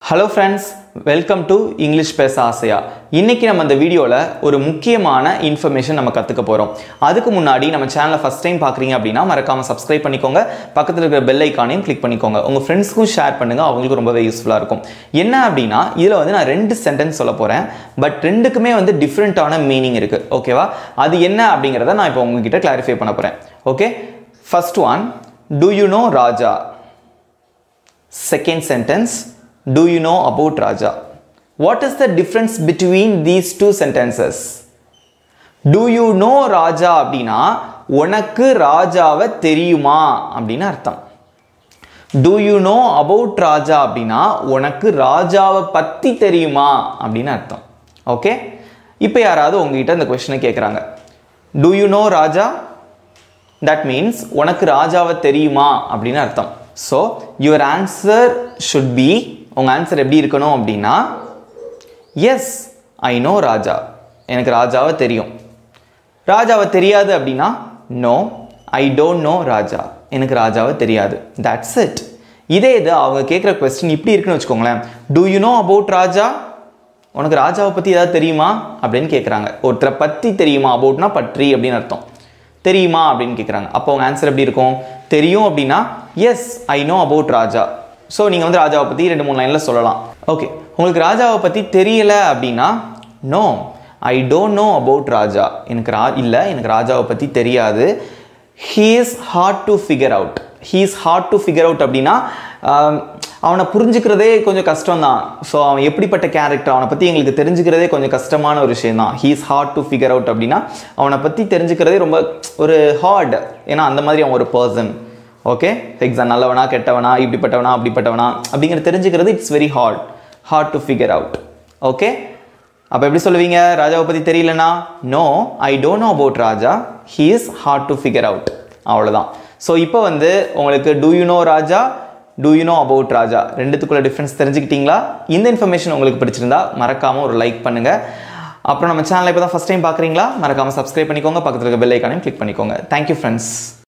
Hello friends, welcome to English Pesalam. இன்னைக்கு நம்ம இந்த வீடியோல ஒரு முக்கியமான இன்ஃபர்மேஷன் நம்ம கத்துக்க போறோம். அதுக்கு முன்னாடி நம்ம சேனலை ஃபர்ஸ்ட் டைம் பார்க்கறீங்க அப்படினா மறக்காம Subscribe பண்ணிக்கோங்க. பக்கத்துல இருக்கிற பெல் ஐகானையும் கிளிக் பண்ணிக்கோங்க. உங்க ஃப்ரெண்ட்ஸ்க்கும் ஷேர் பண்ணுங்க. அவங்களுக்கு ரொம்பவே யூஸ்ஃபுல்லா இருக்கும். என்ன அப்படினா இதுல நான் ரெண்டு சென்டென்ஸ் சொல்ல போறேன். பட் ரெண்டுக்குமே டிஃபரண்டான மீனிங் இருக்கு. ஓகேவா? அது என்ன அப்படிங்கறத நான் இப்போ உங்ககிட்ட கிளாரிஃபை பண்ண போறேன். Okay? First one, do you know Raja? Second sentence, do you know about Raja? What is the difference between these two sentences? Do you know Raja அப்படினா உனக்கு ராஜாவை தெரியுமா அப்படின அர்த்தம். Do you know about Raja அப்படினா உனக்கு ராஜாவை பத்தி தெரியுமா அப்படின அர்த்தம். ஓகே? இப்போ யாராவது உங்ககிட்ட இந்த क्वेश्चனை கேக்குறாங்க. Do you know Raja? That means உனக்கு ராஜாவை தெரியுமா அப்படின அர்த்தம். So your answer should be உங்க ஆன்சர் எப்படி இருக்கணும் அப்படினா yes I know Raja. எனக்கு ராஜாவை தெரியும். ராஜாவை தெரியாது அப்படினா no I don't know Raja. எனக்கு ராஜாவை தெரியாது. That's it. இதே இது அவங்க கேக்குற क्वेश्चन இப்படி இருக்குன்னு வெச்சுக்கோங்களேன். Do you know about Raja? உனக்கு ராஜாவை பத்தி ஏதாவது தெரியுமா அப்படினு கேக்குறாங்க. ஒருத்தர பத்தி தெரியுமா aboutனா பற்றி அப்படினு அர்த்தம். தெரியுமா அப்படினு கேக்குறாங்க. அப்போ உங்க ஆன்சர் எப்படி இருக்கும்? தெரியும் அப்படினா yes I know about Raja. So நீங்க ராஜாவை பத்தி ரெண்டு மூணு லைன்ல சொல்லலாம். ஓகே, உங்களுக்கு ராஜாவை பத்தி தெரியல அப்படினா no I don't know about Raja. எனக்கு ராஜாவை பத்தி தெரியாது. He is hard to figure out. He is hard to figure out அப்படினா அவனை புரிஞ்சிக்கிறதே கொஞ்சம் கஷ்டம் தான். சோ அவன் எப்படிப்பட்ட கேரக்டர் அவனை பத்தி உங்களுக்கு தெரிஞ்சிக்கிறதே கொஞ்சம் கஷ்டமான ஒரு விஷயம் தான். He is hard to figure out அப்படினா அவனை பத்தி தெரிஞ்சிக்கிறதே ரொம்ப ஒரு ஹார்ட். ஏனா அந்த மாதிரி அவன் ஒரு பர்சன். ஓகே, எக்ஸாம் நல்லவனா கெட்டவனா இப்படிப்பட்டவனா அப்படிப்பட்டவனா அப்படிங்கற தெரிஞ்சிக்கிறது it's very hard to figure out. ஓகே, அப்ப எப்படி சொல்வீங்க ராஜாவை பத்தி தெரியலனா no I don't know about Raja. He is hard to figure out. அவ்வளவுதான். சோ இப்போ உங்களுக்கு do you know Raja, do you know about Raja ரெண்டுத்துக்குள்ள டிஃபரன்ஸ் தெரிஞ்சுக்கிட்டீங்களா? இந்த இன்ஃபர்மேஷன் உங்களுக்கு பிடிச்சிருந்தா மறக்காம ஒரு லைக் பண்ணுங்க. அப்புறம் நம்ம சேனலை இப்பதான் ஃபர்ஸ்ட் டைம் பார்க்கறீங்களா? மறக்காம Subscribe பண்ணிக்கோங்க. பக்கத்துல இருக்க பெல் ஐகானையும் கிளிக் பண்ணிக்கோங்க. Thank you friends.